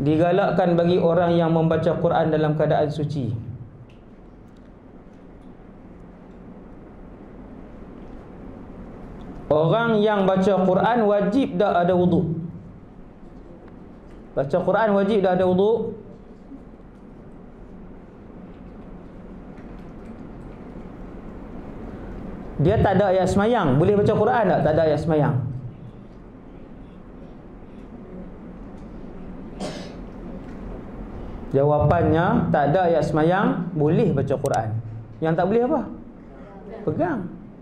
Digalakkan bagi orang yang membaca Quran dalam keadaan suci. Orang yang baca Quran wajib dah ada wuduk? Baca Quran wajib dah ada wuduk? Dia tak ada ayat semayang, boleh baca Quran tak? Tak ada ayat semayang. Jawapannya, tak ada ayat semayang, boleh baca Quran. Yang tak boleh apa? Pegang.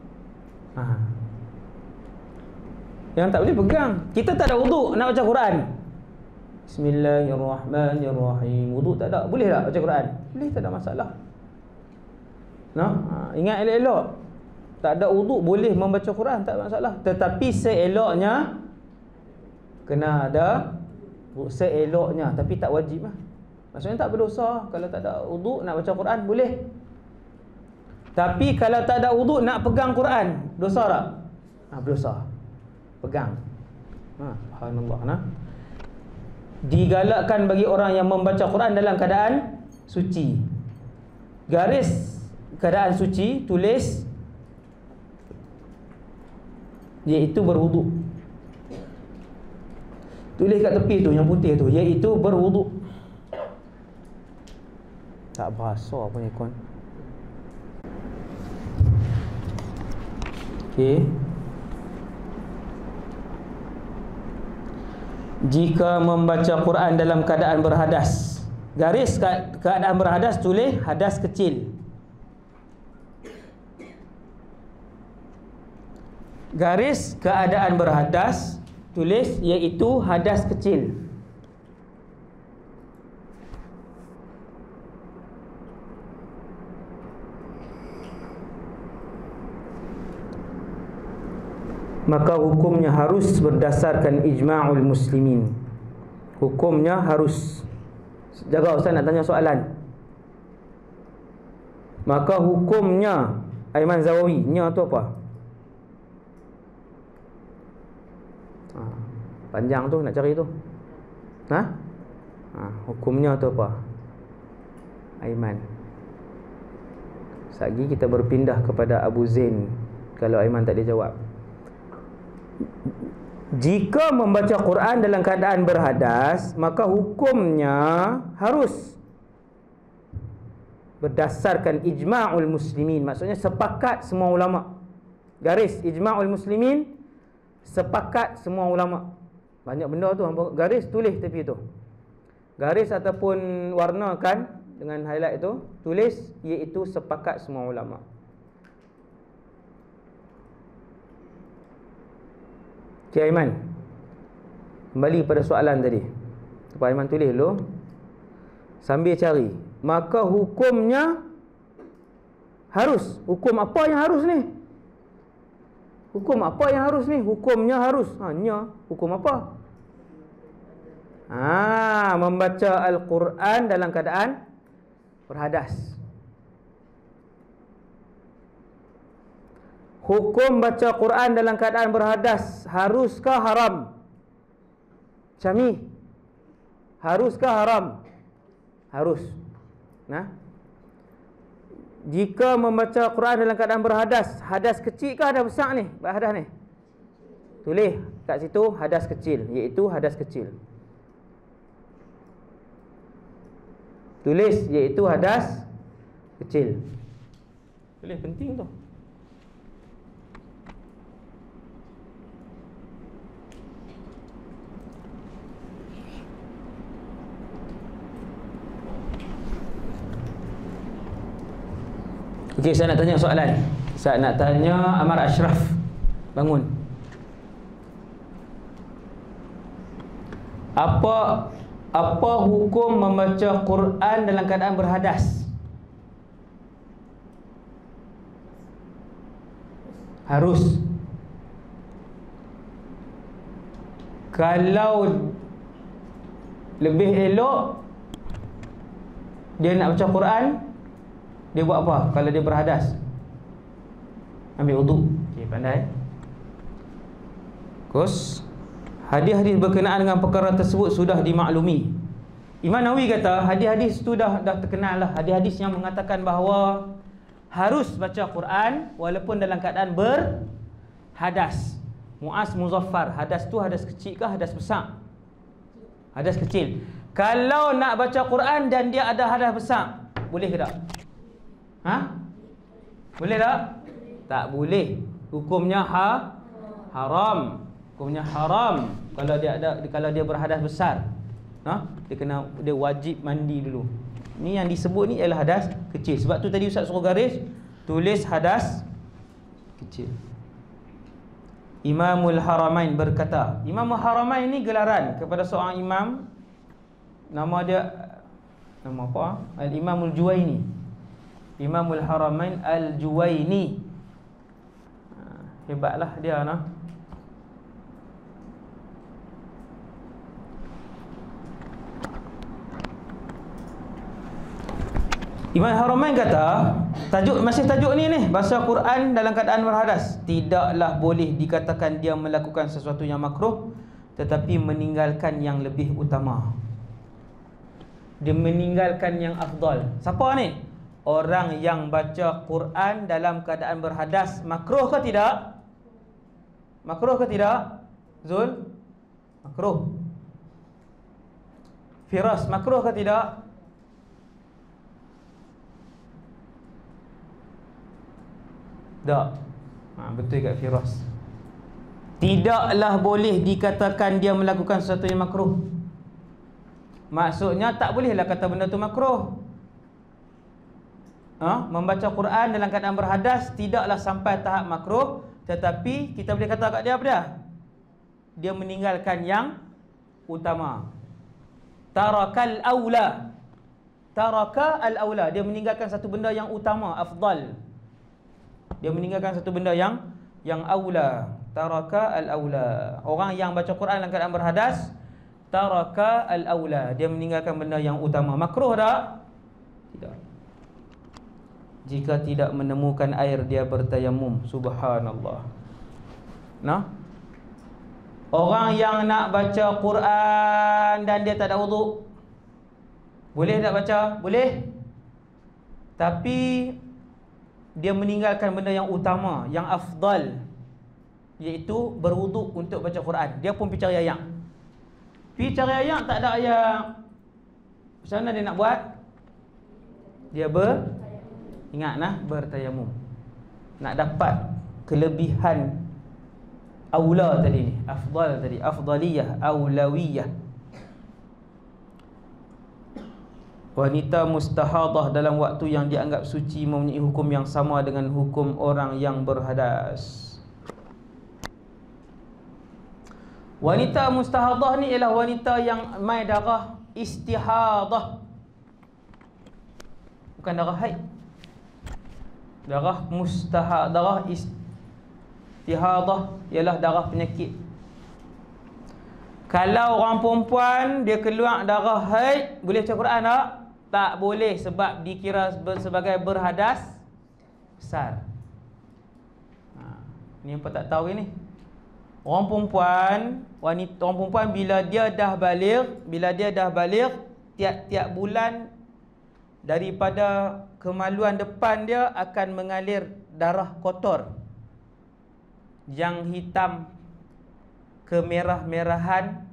Yang tak boleh pegang. Kita tak ada wuduk nak baca Quran. Bismillahirrahmanirrahim. Wuduk tak ada, boleh tak baca Quran? Boleh, tak ada masalah. Ingat elok-elok, tak ada wuduk boleh membaca Quran, tak ada masalah. Tetapi seeloknya kena ada, seeloknya, tapi tak wajib lah. Maksudnya tak berdosa. Kalau tak ada wuduk nak baca Quran, boleh. Tapi kalau tak ada wuduk nak pegang Quran, dosa tak? Berdosa. Pegang. Subhanallah. Digalakkan bagi orang yang membaca Quran dalam keadaan suci. Garis keadaan suci, tulis iaitu berwuduk. Tulis kat tepi tu yang putih tu, iaitu berwuduk. Tak berasa apa ni kon. Okey. Jika membaca Quran dalam keadaan berhadas, garis keadaan berhadas, tulis hadas kecil. Garis keadaan berhadas, tulis iaitu hadas kecil. Maka hukumnya harus berdasarkan ijma'ul muslimin. Hukumnya harus. Jaga Ustaz nak tanya soalan. Maka hukumnya, Aiman Zawawi, nya tu apa? Panjang tu nak cari tu. Hukumnya tu apa? Aiman. Sagi kita berpindah kepada Abu Zain kalau Aiman tak dia jawab. Jika membaca Quran dalam keadaan berhadas, maka hukumnya harus berdasarkan ijma'ul muslimin. Maksudnya sepakat semua ulama. Garis ijma'ul muslimin, sepakat semua ulama. Banyak benda tu, garis tulis tepi tu. Garis ataupun warnakan dengan highlight tu, tulis iaitu sepakat semua ulama. Cik Aiman, kembali pada soalan tadi. Pak Aiman tulis dulu sambil cari. Maka hukumnya harus. Hukum apa yang harus ni? Hukum apa yang harus ni? Hukumnya harus. Nya, hukum apa? Membaca Al-Quran dalam keadaan berhadas. Hukum baca Quran dalam keadaan berhadas, haruskah haram? Syami, haruskah haram? Harus. Jika membaca Quran dalam keadaan berhadas, hadas kecil ke hadas besar ni? Hadas ni, tulis kat situ hadas kecil, iaitu hadas kecil. Tulis iaitu hadas kecil. Tulis, penting tu. Okey, saya nak tanya soalan. Saya nak tanya Amar Ashraf. Bangun. Apa hukum membaca Quran dalam keadaan berhadas? Harus. Kalau lebih elok dia nak baca Quran, dia buat apa kalau dia berhadas? Ambil wuduk. Okey, pandai. Hadis-hadis berkenaan dengan perkara tersebut sudah dimaklumi. Imam Nawawi kata hadis-hadis tu dah terkenal lah. Hadis-hadis yang mengatakan bahawa harus baca Quran walaupun dalam keadaan berhadas. Mu'az Muzaffar, hadas tu hadas kecil ke hadas besar? Hadas kecil. Kalau nak baca Quran dan dia ada hadas besar, boleh ke tak? Boleh tak? Tak boleh. Hukumnya haram. Hukumnya haram kalau dia berhadas besar. Dia wajib mandi dulu. Ni yang disebut ni ialah hadas kecil. Sebab tu tadi Ustaz suruh garis tulis hadas kecil. Imamul Haramain berkata, Imamul Haramain ni gelaran kepada seorang imam. Nama apa? Al-Imamul Juwaini. Imamul Haramain Al-Juwaini. Hebatlah dia nah. Imam Haramain kata, masih tajuk ni baca Quran dalam keadaan berhadas tidaklah boleh dikatakan dia melakukan sesuatu yang makruh, tetapi meninggalkan yang lebih utama. Dia meninggalkan yang afdal. Siapa ni? Orang yang baca Quran dalam keadaan berhadas. Makruh ke tidak? Makruh ke tidak? Zul? Makruh. Firas, makruh ke tidak? Tak. Betul kat Firas. Tidaklah boleh dikatakan dia melakukan sesuatu yang makruh. Maksudnya tak bolehlah kata benda tu makruh. Membaca Quran dalam keadaan berhadas tidaklah sampai tahap makruh, tetapi kita boleh kata kat dia apa dia? Dia meninggalkan yang utama. Tarakal aula. Taraka al-aula. Dia meninggalkan satu benda yang utama, afdal. Dia meninggalkan satu benda yang aula. Taraka al-aula. Orang yang baca Quran dalam keadaan berhadas, taraka al-aula. Dia meninggalkan benda yang utama. Makruh tak? Tidak. Jika tidak menemukan air, dia bertayamum. Subhanallah. Orang yang nak baca Quran dan dia tak ada wuduk, boleh tak baca? Boleh. Tapi dia meninggalkan benda yang utama, yang afdal, iaitu berwuduk untuk baca Quran. Dia pun pergi cari ayak. Pergi cari ayak, tak ada ayak. Macam mana dia nak buat? Dia ingatlah, bertayamum. Nak dapat kelebihan aula tadi ni, afdal tadi, afdaliyah, aulawiyah. Wanita mustahadah dalam waktu yang dianggap suci mempunyai hukum yang sama dengan hukum orang yang berhadas. Wanita mustahadah ni ialah wanita yang mai darah istihadah, bukan darah haid. Darah istihadah ialah darah penyakit. Kalau orang perempuan dia keluar darah haid, boleh baca Quran tak? Tak boleh, sebab dikira sebagai berhadas besar. Ni apa tak tahu ni? Orang perempuan bila dia dah baligh, tiap-tiap bulan daripada kemaluan depan dia akan mengalir darah kotor yang hitam, kemerah-merahan,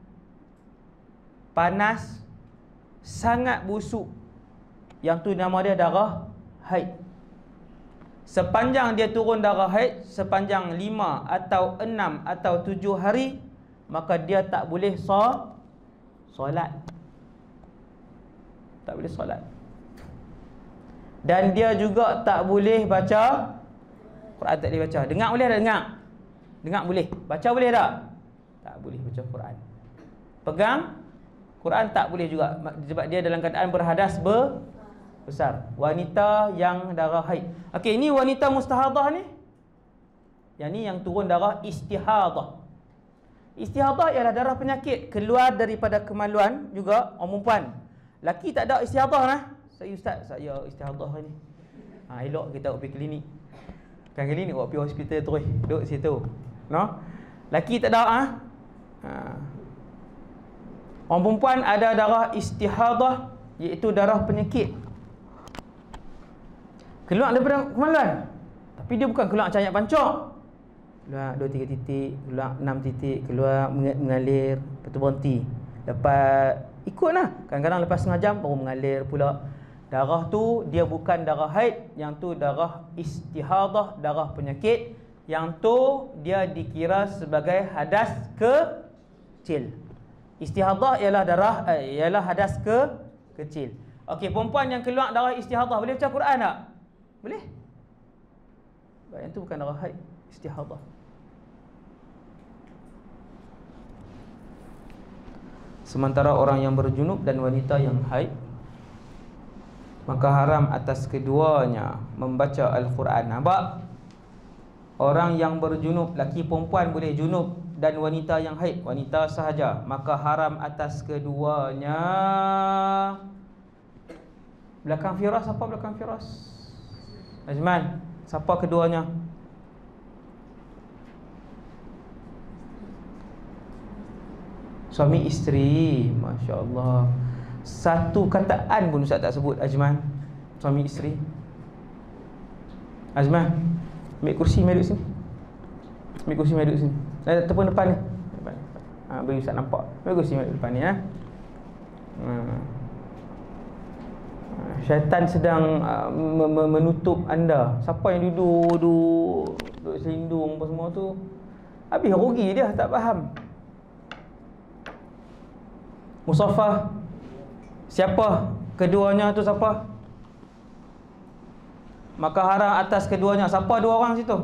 panas, sangat busuk. Yang tu nama dia darah haid. Sepanjang dia turun darah haid, sepanjang 5 atau 6 atau 7 hari, maka dia tak boleh solat. Tak boleh solat. Dan dia juga tak boleh baca Quran, tak boleh baca. Dengar boleh tak dengar? Dengar boleh. Baca boleh tak? Tak boleh baca Quran. Pegang Quran tak boleh juga, sebab dia dalam keadaan berhadas besar. Wanita yang darah haid. Okey, ini wanita mustahadah ni. Yang ni yang turun darah istihadah. Istihadah ialah darah penyakit, keluar daripada kemaluan juga orang perempuan. Laki tak ada istihadah nah. Ustaz, saya istihadah ni. Elok kita pergi klinik. Kan klinik awak pergi hospital terus. Duduk situ. Laki tak ada Orang perempuan ada darah istihadah, iaitu darah penyakit. Keluar daripada kemaluan, tapi dia bukan keluar macam ayat pancok. Keluar 2-3 titik, keluar 6 titik, keluar mengalir, lepas tu berhenti. Lepas ikutlah. Kadang-kadang lepas setengah jam baru mengalir pula. Darah tu dia bukan darah haid, yang tu darah istihadah, darah penyakit. Yang tu dia dikira sebagai hadas kecil. Istihadah ialah ialah hadas kecil. Okey, perempuan yang keluar darah istihadah boleh baca Quran tak? Boleh. Sebab yang tu bukan darah haid, istihadah. Sementara orang yang berjunub dan wanita yang haid, maka haram atas keduanya membaca Al-Quran. Nampak? Orang yang berjunub, laki perempuan boleh junub, dan wanita yang haid, wanita sahaja, maka haram atas keduanya. Belakang Firas, siapa belakang Firas? Azman, siapa keduanya? Suami isteri. Masya Allah. Satu kataan pun Ustaz tak sebut, Azman. Suami isteri. Azman, ambil kursi, mari duduk sini. Ambil kursi, mari duduk sini. Tepung depan ni. Bagi Ustaz nampak. Ambil kursi, mari duduk depan ni. Syaitan sedang menutup anda. Siapa yang duduk selindung apa semua tu, habis rugi dia, tak faham. Musafah, siapa keduanya tu, siapa? Maka haram atas keduanya. Siapa dua orang situ?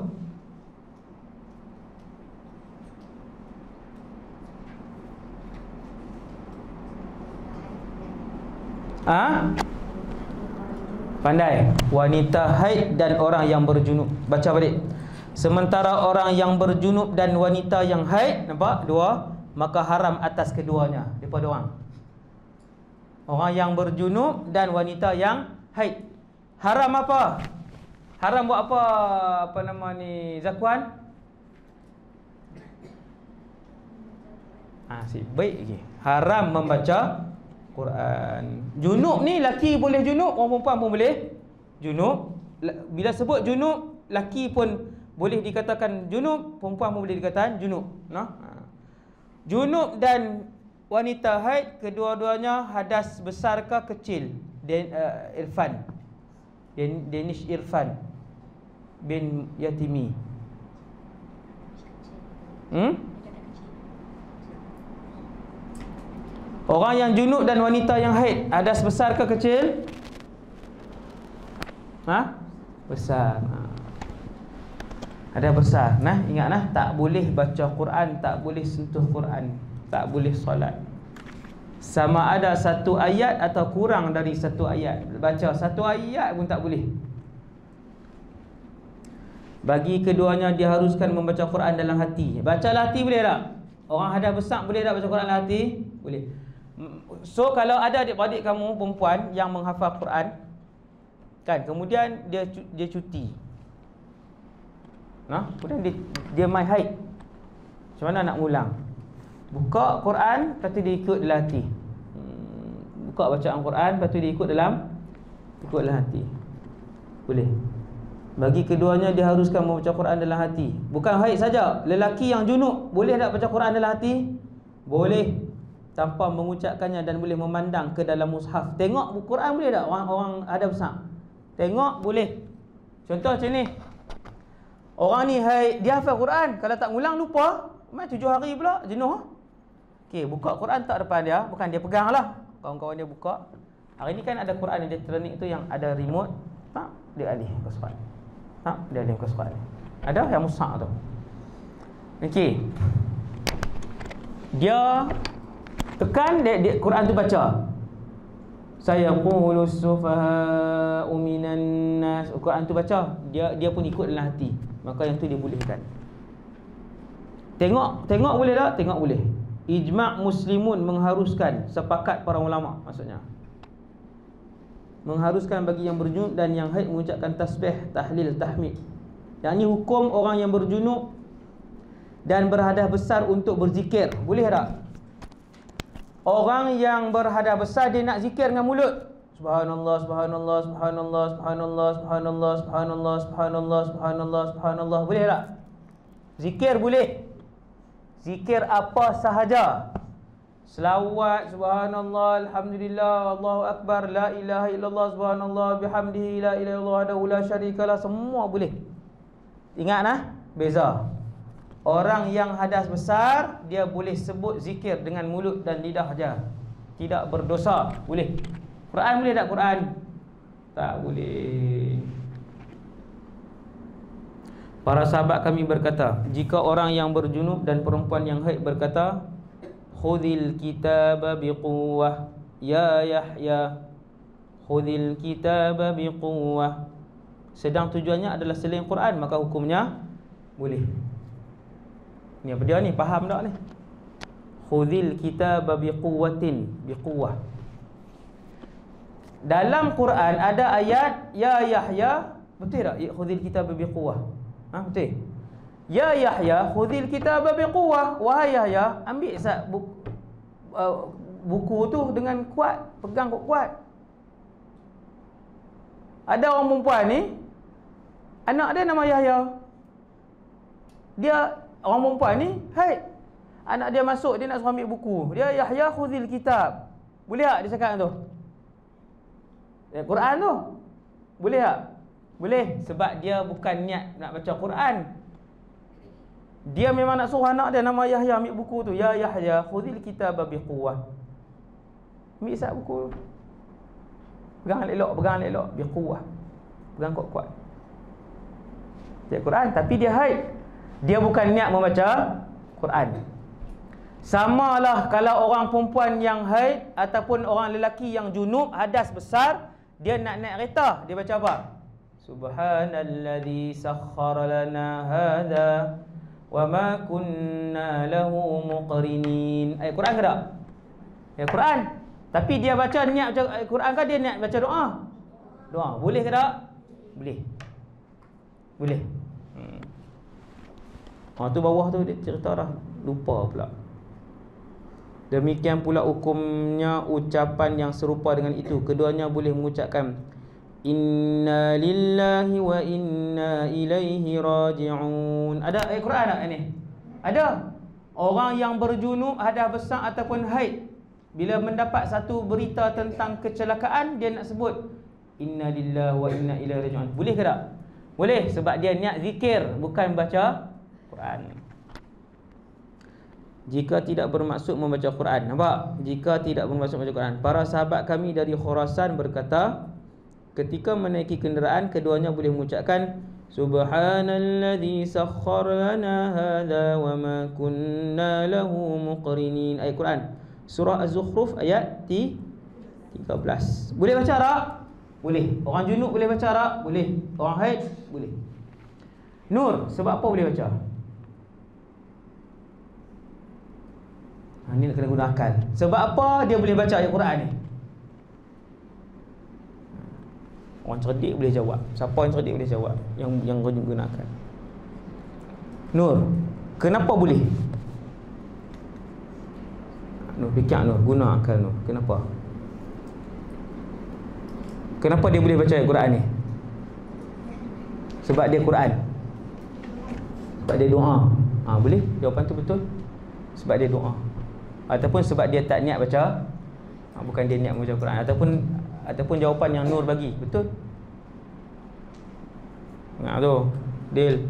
Pandai. Wanita haid dan orang yang berjunub. Baca balik. Sementara orang yang berjunub dan wanita yang haid, nampak? Dua. Maka haram atas keduanya. Daripada orang. Orang yang berjunub dan wanita yang haid. Haram apa? Haram buat apa? Apa nama ni? Zakwan? Baik lagi. Haram membaca Quran. Junub ni laki boleh junub, orang perempuan pun boleh junub. Bila sebut junub, laki pun boleh dikatakan junub, perempuan pun boleh dikatakan junub. Junub dan wanita haid, kedua-duanya hadas besar ke kecil? Irfan, Danish Irfan bin Yatimi. Orang yang junub dan wanita yang haid, hadas besar ke kecil? Besar. Ada besar. Ingat tak boleh baca Quran, tak boleh sentuh Quran, tak boleh solat. Sama ada satu ayat atau kurang dari satu ayat. Baca satu ayat pun tak boleh. Bagi keduanya diharuskan membaca Quran dalam hati. Baca hati boleh tak? Orang hadas besar boleh tak baca Quran dalam hati? Boleh. So kalau ada adik-adik kamu perempuan yang menghafal Quran kan, kemudian dia cuti, kemudian dia main haid, macam mana nak ulang? Buka Quran, lepas tu dia ikut dalam hati. Buka bacaan Quran, lepas tu dia ikut dalam hati. Boleh. Bagi keduanya diharuskan membaca Quran dalam hati. Bukan haid saja, lelaki yang junub boleh tak baca Quran dalam hati? Boleh. Tanpa mengucapkannya, dan boleh memandang ke dalam mushaf. Tengok Quran boleh tak? Orang ada besar tengok boleh. Contoh macam ni, orang ni dia hafal Quran, kalau tak ngulang lupa, 7 hari pula jenuh. Okey, buka Quran tak depan dia, bukan dia pegang lah, kawan-kawan dia buka. Hari ni kan ada Quran elektronik tu yang ada remote, tak dia alih ke surat, tak dia alih ke surat. Ada yang mushaf tu. Okey, dia tekan dia Quran tu baca. Sayaqulu sufaha'u minan nas. Quran tu baca, dia pun ikut dalam hati. Maka yang tu dia bolehkan. Tengok boleh tak? Tengok boleh. Ijma' muslimun mengharuskan, sepakat para ulama maksudnya. Mengharuskan bagi yang berjunub dan yang haid mengucapkan tasbih, tahlil, tahmid. Yang ni hukum orang yang berjunub dan berhadas besar untuk berzikir. Boleh tak? Orang yang berhadapan besar dia nak zikir dengan mulut. Subhanallah, subhanallah, subhanallah, subhanallah, subhanallah, subhanallah, subhanallah, subhanallah, subhanallah. Boleh tak? Zikir boleh. Zikir apa sahaja. Selawat, subhanallah, alhamdulillah, Allahu akbar, la ilaha illallah, subhanallah, bihamdihi, la ilaha illallah, wahdahu la syarikalah, semua boleh. Ingat nah, beza. Orang yang hadas besar, dia boleh sebut zikir dengan mulut dan lidah saja. Tidak berdosa. Boleh. Quran boleh tak Quran? Tak boleh. Para sahabat kami berkata, jika orang yang berjunub dan perempuan yang haid berkata, khudhil kitaba biquwwah ya Yahya, khudhil kitaba biquwwah, sedang tujuannya adalah selain Quran, maka hukumnya boleh. Ni apa dia ni? Faham tak ni? Khudhil kitaba biquwwatin, biquwwah. Dalam Quran ada ayat ya Yahya, betul tak? Khudhil kitaba biquwwah. Ha, betul. Ya Yahya, khudhil kitaba biquwwah. Wahai Yahya, ambil buku tu dengan kuat, pegang kuat. Ada orang perempuan ni, anak dia nama Yahya. Dia orang perempuan ni, haid. Anak dia masuk, dia nak suruh ambil buku. Dia Yahya khudhil kitab. Boleh tak dia cakap tu? Quran tu. Boleh tak? Boleh. Sebab dia bukan niat nak baca Quran. Dia memang nak suruh anak dia nama Yahya ambil buku tu. Ya Yahya khudhil kitab biquwwah. Ambil sat buku. Pegang elok, biquwwah. Pegang kuat-kuat. Dia Quran tapi dia haid. Dia bukan niat membaca Quran. Samalah kalau orang perempuan yang haid ataupun orang lelaki yang junub hadas besar, dia nak naik kereta, dia baca apa? Subhanalladzi sakhkhara lana hadza wa ma kunna lahu muqrinin. Ayat Quran ke tak? Ya Quran. Tapi dia baca niat baca Quran ke dia niat baca doa? Doa. Boleh ke tak? Boleh. Boleh. Tu bawah tu dia cerita dah. Lupa pula. Demikian pula hukumnya ucapan yang serupa dengan itu. Keduanya boleh mengucapkan inna lillahi wa inna ilaihi raji'un. Ada ayat Quran tak ini? Ada. Orang yang berjunub, hadas besar ataupun haid, bila mendapat satu berita tentang kecelakaan, dia nak sebut inna lillahi wa inna ilaihi raji'un. Boleh ke tak? Boleh, sebab dia niat zikir, bukan baca Quran. Jika tidak bermaksud membaca Quran. Nampak? Jika tidak bermaksud membaca Quran. Para sahabat kami dari Khurasan berkata, ketika menaiki kenderaan, keduanya boleh mengucapkan Subhanalladzi sakhkhara lana hadza wa ma kunna lahu muqrinin. Ayat Quran surah Az-Zukhruf ayat 13. Boleh baca tak? Boleh. Orang junub boleh baca tak? Boleh. Orang haid boleh. Nur, sebab apa boleh baca? Ini nak kena guna akal. Sebab apa dia boleh baca ayat Quran ni? Orang cerdik boleh jawab. Siapa yang cerdik boleh jawab? Yang guna akal. Nur, kenapa boleh? Nur, fikir Nur, guna akal Nur. Kenapa? Kenapa dia boleh baca ayat Quran ni? Sebab dia Quran. Sebab dia doa. Boleh? Jawapan tu betul. Sebab dia doa. Ataupun sebab dia tak niat baca, bukan dia niat membaca Quran. Ataupun jawapan yang Nur bagi. Betul? Tu Dil.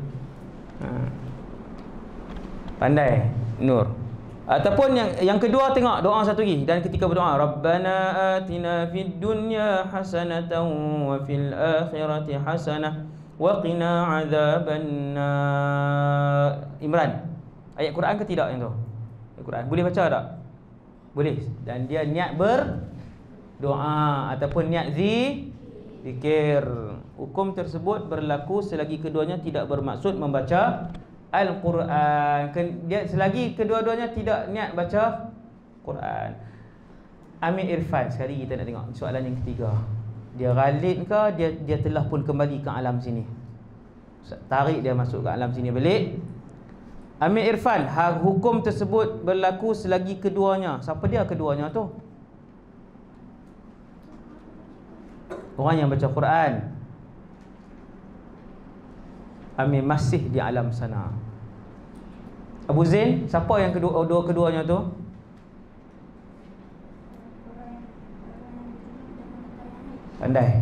Pandai Nur. Ataupun yang kedua, tengok doa satu lagi. Dan ketika berdoa, Rabbana atina fid dunya hasanatan wa fil akhirati hasanah wa qina adzabannar. Imran. Ayat Quran ke tidak yang tu? Quran. Boleh baca tak? Boleh. Dan dia niat berdoa ataupun niat zikir. Hukum tersebut berlaku selagi keduanya tidak bermaksud membaca Al-Quran. Dia selagi kedua-duanya tidak niat baca Quran. Amir Irfan, sekali kita nak tengok soalan yang ketiga. Dia ghalid ke dia telah pun kembali ke alam sini? Tarik dia masuk ke alam sini balik. Amir Irfan, hukum tersebut berlaku selagi keduanya. Siapa dia keduanya tu? Orang yang baca Quran. Amir masih di alam sana. Abu Zain, siapa yang keduanya tu? Pandai.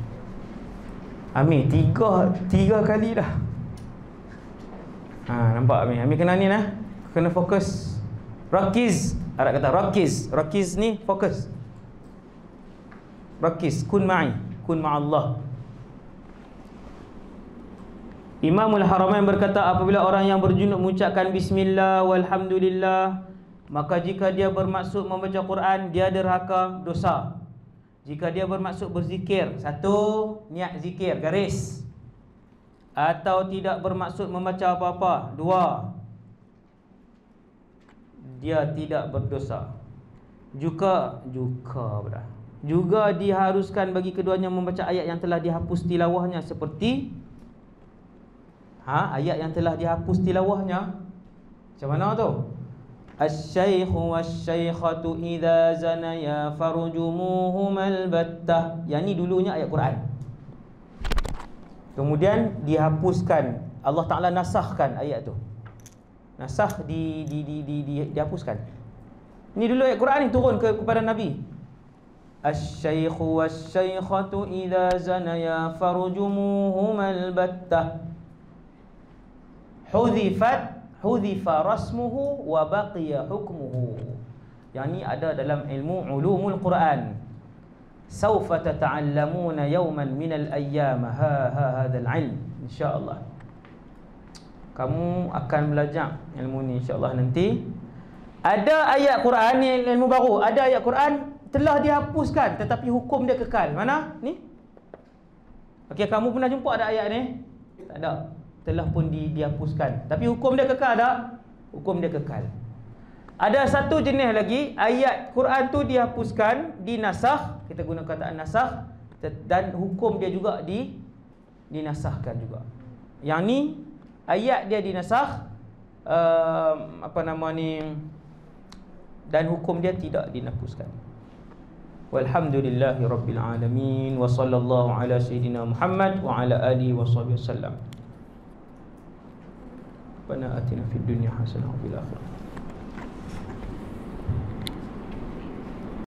Amir tiga kali dah. Nampak Amir? Amir kena ni lah. Kena fokus. Rakiz. Arab kata rakiz. Rakiz ni fokus. Rakiz. Kun ma'i. Kun ma'allah. Imamul Haramain berkata, apabila orang yang berjunub mengucapkan bismillah walhamdulillah, maka jika dia bermaksud membaca Quran, dia derhaka, dosa. Jika dia bermaksud berzikir, satu, niat zikir, garis. Atau tidak bermaksud membaca apa-apa, dua, dia tidak berdosa. Juga diharuskan bagi keduanya membaca ayat yang telah dihapus tilawahnya, seperti ayat yang telah dihapus tilawahnya. Macam mana tu? Asy-syaikhu wasy-syaikhatu idza zanaya farjumuhumal battah. Yang ni dulunya ayat Quran, kemudian dihapuskan. Allah Ta'ala nasahkan ayat tu. Nasah dihapuskan. Ini dulu ayat Quran ni turun kepada Nabi. Asy-syaikhu wasy-syaikhatu idza zanaya farjumuhumal battah. Hudhifa rasmuhu wa baqiya hukmuhu. Yang ni ada dalam ilmu ulumul Quran. Sawfa tata'allamuna yawman minal ayyam hadzal ilm, insya-Allah. Kamu akan belajar ilmu ni insya-Allah nanti. Ada ayat Quran ni, ilmu baru. Ada ayat Quran telah dihapuskan tetapi hukum dia kekal. Mana? Ni. Okey, kamu pernah jumpa ada ayat ni? Tak ada. Telah pun dihapuskan, tapi hukum dia kekal tak? Hukum dia kekal. Ada satu jenis lagi, ayat Quran tu dihapuskan, dinasakh, kita guna kataan nasakh, dan hukum dia juga dinasahkan juga. Yang ni ayat dia dinasakh, dan hukum dia tidak dihapuskan. Walhamdulillahi rabbil alamin, wa sallallahu ala sayyidina Muhammad wa ala alihi wa sahbihi wasallam. Rabbana atina fid dunya hasanah wa fil akhirati